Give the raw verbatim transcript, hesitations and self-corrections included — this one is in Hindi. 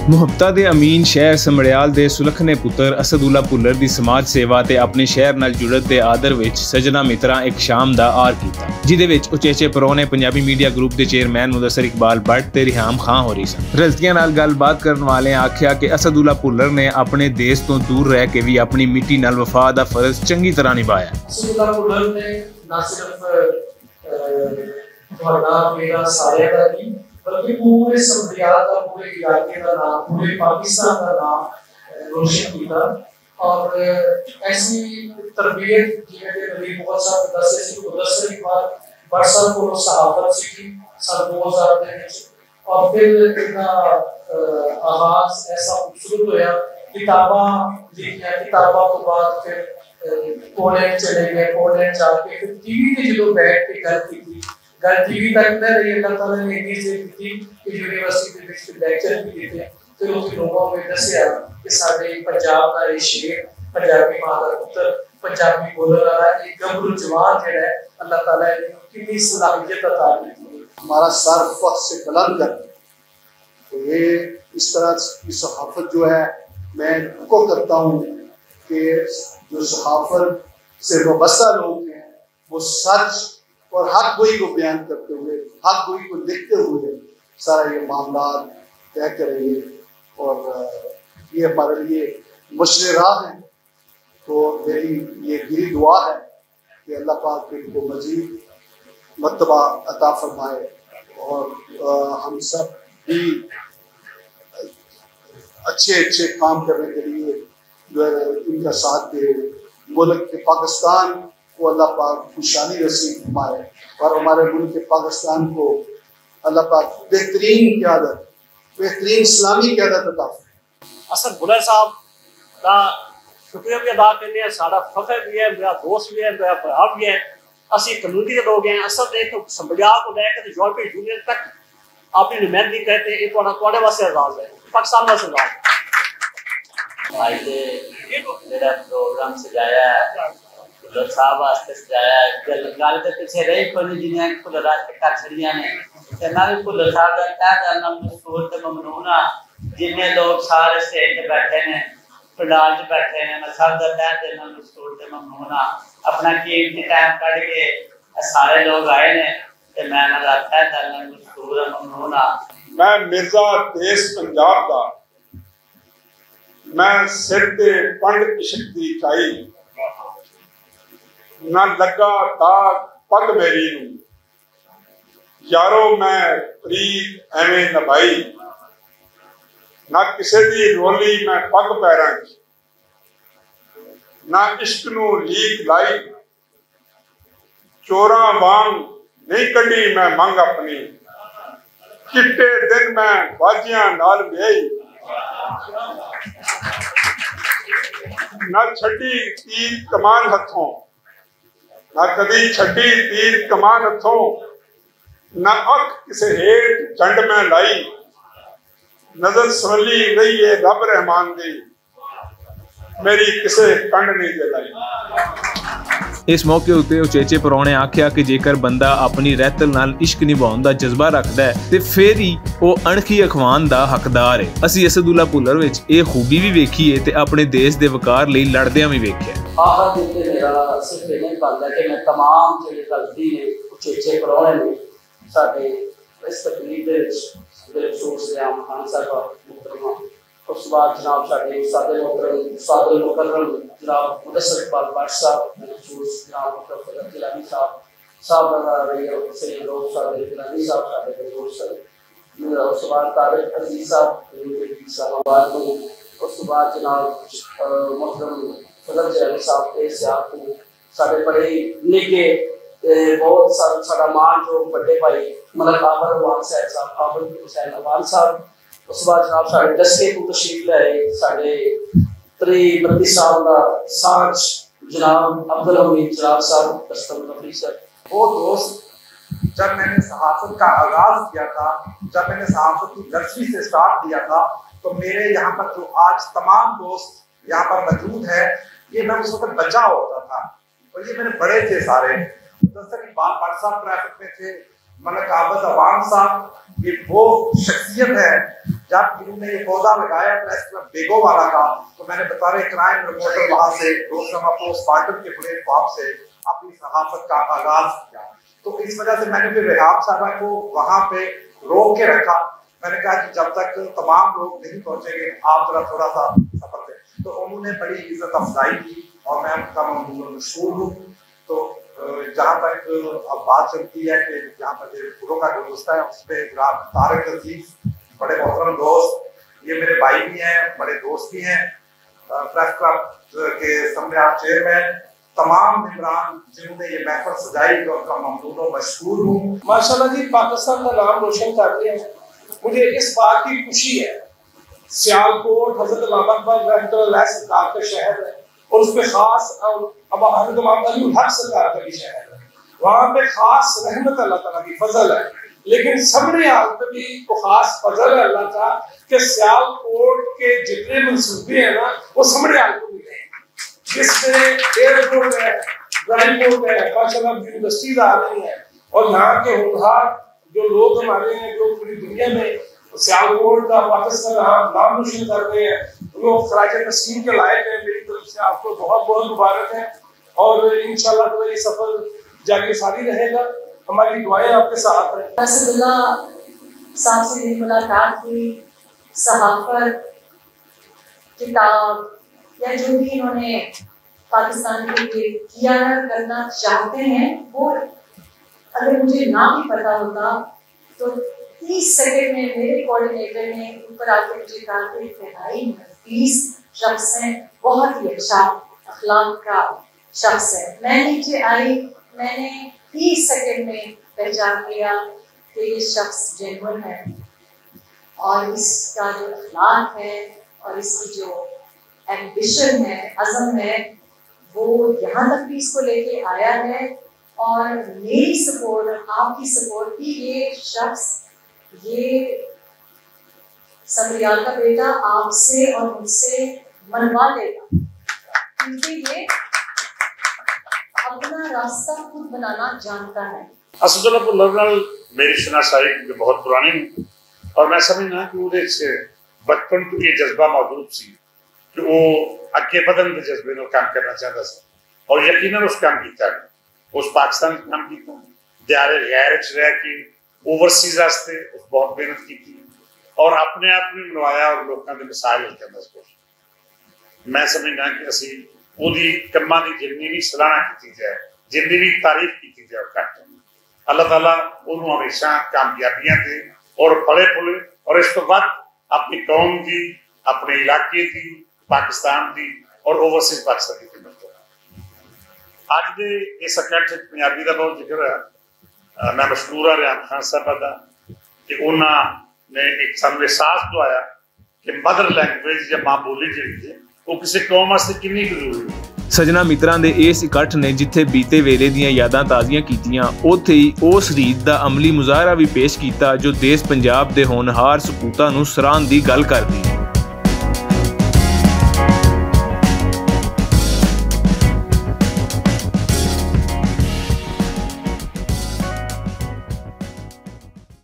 ਮੁਹੱਬਤਾਂ ਦੇ ਅਮੀਨ ਸ਼ਹਿਰ ਸਮੜਿਆਲ ਦੇ ਸੁਲੱਖਣੇ ਪੁੱਤਰ ਅਸਦੁੱਲਾ ਭੁੱਲਰ ਦੀ ਸਮਾਜ ਸੇਵਾ ਤੇ ਆਪਣੇ ਸ਼ਹਿਰ ਨਾਲ ਜੁੜਨ ਦੇ ਆਦਰ ਵਿੱਚ ਸਜਣਾ ਮਿੱਤਰਾਂ ਇੱਕ ਸ਼ਾਮ ਦਾ ਆਰ ਕੀਤਾ, ਜਿਹਦੇ ਵਿੱਚ ਉਚੇਚੇ ਪਰੋਣੇ ਪੰਜਾਬੀ ਮੀਡੀਆ ਗਰੁੱਪ ਦੇ ਚੇਅਰਮੈਨ ਮੁਦੱਸਰ ਇਕਬਾਲ ਭੱਟ ਤੇ ਰਿਹਾਮ ਖਾਂ ਹੋ ਰਹੀ ਸਨ। ਰਜ਼ਕੀਆਂ ਨਾਲ ਗੱਲਬਾਤ ਕਰਨ ਵਾਲਿਆਂ ਆਖਿਆ ਕਿ ਅਸਦੁੱਲਾ ਭੁੱਲਰ ਨੇ ਆਪਣੇ ਦੇਸ਼ ਤੋਂ ਦੂਰ ਰਹਿ ਕੇ ਵੀ ਆਪਣੀ ਮਿੱਟੀ ਨਾਲ ਵਫਾ ਦਾ ਫਰਜ਼ ਚੰਗੀ ਤਰ੍ਹਾਂ ਨਿਭਾਇਆ। ਅਸਦੁੱਲਾ ਭੁੱਲਰ ਨੇ ਨਾ ਸਿਰਫ ਤੁਹਾਡਾ ਮੇਰਾ ਸਾਰਿਆਂ ਦਾ ਨਹੀਂ बल्कि पूरे समड़ियाल का, पूरे इलाके का नाम, पूरे पाकिस्तान का नाम रोशन किया। और ऐसी तरबियत जिन्हें नबी मोहम्मद साहब दस से मुदस्सर इकबाल भट्ट साहब को सहाफत सीखी सन दो हज़ार के ਵਿੱਚ और फिर इनका आगाज ऐसा खूबसूरत होया। किताबां लिखियां, किताबां तो बाद फिर पोलैंड चले गए, पोलैंड जाके फिर टीवी पे जो बैठ के गल की गल टीवी तक न रही। अल्लाह ताला ने इतनी से की कि यूनिवर्सिटी के विच लेक्चर भी दिए, फिर उस लोगों में दसिया कि साडे पंजाब का ये शेर, पंजाबी मां दा पुत्र, पंजाबी बोलने वाला एक गबरू जवान जेड़ा है, अल्लाह ताला ने कितनी सलाहियत अता की। हमारा सर फख्र से बुलंद कर, तो ये इस तरह की सहाफत जो है मैं को करता हूँ कि जो सहाफत से वाबस्ता लोग हैं वो सच और हक गोई को बयान करते हुए, हक गोई को लिखते हुए सारा ये मामला तय करेंगे। और ये हमारे लिए मुश्किल राह है। तो मेरी ये गिरी दुआ है कि अल्लाह पाक इनको मजीद मर्तबा अता फरमाए और आ, हम सब भी अच्छे अच्छे काम करने के लिए जो है इनका साथ दे। मुल्क के पाकिस्तान को अल्लाह पाक खुशहाली नसीब फरमाए और हमारे मुल्क के पाकिस्तान को अल्लाह पाक बेहतरीन क़यादत, बेहतरीन इस्लामी क़यादत अता फरमाए। असद भुल्लर साहब का शुक्रिया भी अदा करने हैं, सारा फख्र भी है, मेरा दोस्त भी है, मेरा भरा भी है। असं कम्यूनिटी के लोग हैं। असद एक समड़ियाल को लैकर यूरोपीय यूनियन तक अपनी नुमाइंदगी करते हैं। ये वास्ते एजाज है, पाकिस्तान वास्ते एजाज है। मेरा प्रोग्राम सजाया है भुल्लर साहब वास्ते सजाया है। गल तो पिछे रही कोई जिन्हें भुल्लर आज के घर छड़िया ने ते मैं भी भुल्लर साहब का तय करना मशहूर ते ममनून हाँ। जिन्हें लोग सारे स्टेज पे बैठे ने, पंडाल च बैठे ने, मैं सब का तय देना मशहूर ते ममनून हाँ। अपना कीमती टाइम कढ़ के सारे लोग आए ने ते मैं ना तय करना मशहूर ममनून हाँ। मैं मिर्जा देश पंजाब का, मैं सिर ते पंड इश्क दी चाई ना लगा दाग पग मेरी नू यारो मैं प्रीत एवें नभाई ना किसे दी रोली मैं पग पैरां ना इश्क नू लीक लाई चोरां वांग नहीं कढ़ी मैं मंग अपनी चिट्टे दिन मैं बाजियां नाल ब्याई ना छड़ी तीर कमान हथों ना कदी छड़ी तीर कमान हथों ना अख किसे हेठ चंड में लाई नजर सवली रही है रब रहमान दी मेरी किसे कंड नहीं जलाई। इस मौके उत्ते उचेचे परोने आख्या कि जेकर बंदा अपनी रहतल नाल इश्क निभाउण दा जज्बा रखदा है ते फिर ही ਉਹ ਅਣਖੀ ਅਖਵਾਨ ਦਾ ਹੱਕਦਾਰ ਹੈ। ਅਸੀਂ ਅਸਦੁੱਲਾ ਭੁੱਲਰ ਵਿੱਚ ਇਹ ਖੂਬੀ ਵੀ ਵੇਖੀ ਹੈ ਤੇ ਆਪਣੇ ਦੇਸ਼ ਦੇ ਵਕਾਰ ਲਈ ਲੜਦਿਆਂ ਵੀ ਵੇਖਿਆ। ਆਖਰ ਦਿਨ ਤੇ ਮੇਰਾ ਸਿਰਫ ਇਹ ਬਣਦਾ ਕਿ ਮੈਂ तमाम ਜਿਹੜੇ ਗਲਤੀ ਨੇ ਉਚੇਚੇ ਪਰੋਣੇ ਨੇ ਸਾਡੇ ਇਸ ਤਕਰੀਰ ਦੇ ਵਿੱਚ ਜਿਹੜੇ ਅਫਸੋਸ ਦੇ ਆਮ ਖਾਨ ਸਾਹਿਬ ਮੁਕਰਮਾ ਉਸ ਬਾਅਦ ਜਨਾਬ ਸਾਡੇ ਸਾਡੇ ਮੁਕਰਮ ਸਾਦਰ ਮੁਕਰਮ ਜਨਾਬ ਮੁਦੱਸਰ ਇਕਬਾਲ ਭੱਟ ਸਾਹਿਬ ਅਫਸੋਸ ਜਨਾਬ ਮੁਕਰਮ ਜਿਲਾਨੀ ਸਾਹਿਬ ਸਾਹਿਬ ਦਾ ਰਹੀਆ ਸਹੀ ਲੋਕ ਸਾਡੇ ਜਿਲਾਨੀ ਸਾਹਿਬ ਸਾਡੇ ਦੋਸਤ उस बाद तारिक अजीज साहब साहबाद को उस बाद जनाब मोहतरम फजल जैनी साहब के सियाह को साढ़े बड़े निके बहुत सारा सारा मान जो बड़े भाई मतलब आबर अवान साहब आबर हुसैन अवान साहब उस बाद जनाब साढ़े दसके को तशरीफ लाए साढ़े त्री बत्तीस साल का साठ जनाब अब्दुल हमीद जनाब साहब दस्तम नफी सर वो दोस्त। जब मैंने सहाफत का आगाज किया था, जब मैंने सहाफत की दसवीं से स्टार्ट किया था, तो मेरे यहाँ पर जो आज तमाम दोस्त यहाँ पर मौजूद है, ये मैं उस वक्त बचा होता था और ये मेरे बड़े थे सारे। मुदस्सर इकबाल भट्ट साहब ट्रैफिक में थे, मलक आबद अवान साहब, ये वो शख्सियत है जब इन्होंने ये पौधा लगाया प्रेस क्लब बेगो वाला का, तो मैंने बता रहे क्राइम रिपोर्टर वहां से रोजनामा पोस्टमार्टम के प्लेटफॉर्म से अपनी सहाफत का आगाज किया। तो इस वजह से मैंने फिर रेहाब साहबा को वहां पे रोक के रखा। मैंने कहा कि जब तक तमाम लोग नहीं पहुंचेंगे आप जरा थोड़ा सा सफर पे। तो उन्होंने बड़ी इज्जत अफजाई की और मैं उनका मशहूर हूँ। तो जहाँ तक अब बात चलती है कि जहाँ तक फूलों का गुलदस्ता है उस पर जनाब तारिक अजीज बड़े मोहतरम दोस्त, ये मेरे भाई भी हैं, बड़े दोस्त भी हैं, प्रेस क्लब के सामने आप चेयरमैन, तमाम मेंबरान जिन्होंने ये महफिल सजाई तो उनका ममनून मशहूर हूँ। माशाल्लाह जी पाकिस्तान का नाम रोशन करते हैं। मुझे इस बात की खुशी है, सियालकोट हजरत इमाम अकबर रहमतुल्लाह सरकार का शहर है और उस पर खास अब हजरत इमाम अली हक सरकार का भी शहर है, वहाँ पे खास रहमत अल्लाह ताला की फजल है। लेकिन सबने हालत भी तो खास फजल है अल्लाह का कि सियालकोट के जितने मंसूबे हैं ना वो सबने हालत को मिले, जिसमें एयरपोर्ट है, ड्राइपोर्ट है, माशाल्लाह यूनिवर्सिटीज आ रही है और यहाँ के होनहार जो लोग हमारे हैं जो पूरी दुनिया में सियालकोट का पाकिस्तान का नाम रोशन कर रहे हैं, वो खराज तस्लीम के लायक है। मेरी तरफ से आपको बहुत बहुत मुबारक है और इंशाल्लाह तो ये सफर जाके सारी रहेगा। हमारी दुआएं आपके साथ हैं। असदुल्लाह साहब से मेरी मुलाकात हुई, सहाफत, किताब या जो भी इन्होंने पाकिस्तान के लिए किया है करना चाहते हैं, वो अगर मुझे ना भी पता होता तो तीस सेकंड में मेरे कोऑर्डिनेटर ने ऊपर आकर मुझे कहा कि इंतहाई नफीस शख्स है, बहुत ही अच्छा अखलाक का शख्स है। मैं नीचे आई, मैंने तीस सेकंड में पहचान लिया कि ये शख्स जेन्युइन है और इसका जो अखलाक है और इसकी जो एम्बिशन है, अज़म है, वो यहाँ तक भी इसको लेके आया है। और मेरी सपोर्ट, आपकी सपोर्ट की ये शख्स, ये समरियाल का बेटा आपसे और मुझसे मनवा लेगा, क्योंकि ये अपना रास्ता खुद बनाना जानता है। असदुल्लाह पुल्लर नाल मेरी शनासाई बहुत पुरानी है और मैं समझना कि वो बचपन तो ये जज्बा मौजूद सी कि वो अगे बदन के जज्बे में काम करना चाहता था और यकीनन उस काम किया, उस पाकिस्तान काम किया, दियारे गैर च रह के ओवरसीज वास्ते बहुत मेहनत की और अपने आप भी बनवाया और लोगों के मिसाल करना कोशिश। मैं समझना कि असी ਉਹਦੀ ਕੰਮਾਂ ਦੀ ਜਿੰਨੀ ਵੀ ਸਲਾਹਨਾ ਕੀਤੀ ਜਾਏ, ਜਿੰਨੀ ਵੀ ਤਾਰੀਫ ਕੀਤੀ ਜਾਏ ਘੱਟ। अल्लाह ताला ਉਹਨੂੰ हमेशा कामयाबियां दे और फले फुले और इस तो बाद अपनी कौम की, अपने इलाके की, पाकिस्तान की और ओवरसीज पाकिस्तान की खिदमत करे। अज के इस इकट्ठ पंजाबी का बहुत जिक्र है। मैं मशहूर हाँ रियान खान साहब का कि उन्होंने एक सानू एहसास दवाया कि मदर लैंग्वेज या माँ बोली जी ਉਹ ਕਿਸੇ ਕੌਮ ਵਾਸਤੇ ਕਿੰਨੀ ਜ਼ਰੂਰੀ ਹੈ। ਸਜਣਾ ਮਿੱਤਰਾਂ ਦੇ ਇਸ ਇਕੱਠ ਨੇ ਜਿੱਥੇ ਬੀਤੇ ਵੇਲੇ ਦੀਆਂ ਯਾਦਾਂ ਤਾਜ਼ੀਆਂ ਕੀਤੀਆਂ, ਉੱਥੇ ਹੀ ਉਸ ਰੀਤ ਦਾ ਅਮਲੀ ਮੁਜ਼ਾਹਰਾ ਵੀ ਪੇਸ਼ ਕੀਤਾ ਜੋ ਦੇਸ਼ ਪੰਜਾਬ ਦੇ ਹੋਣਹਾਰ ਸਪੂਤਾਂ ਨੂੰ ਸਰਾਹਣ ਦੀ ਗੱਲ ਕਰਦੀ ਹੈ।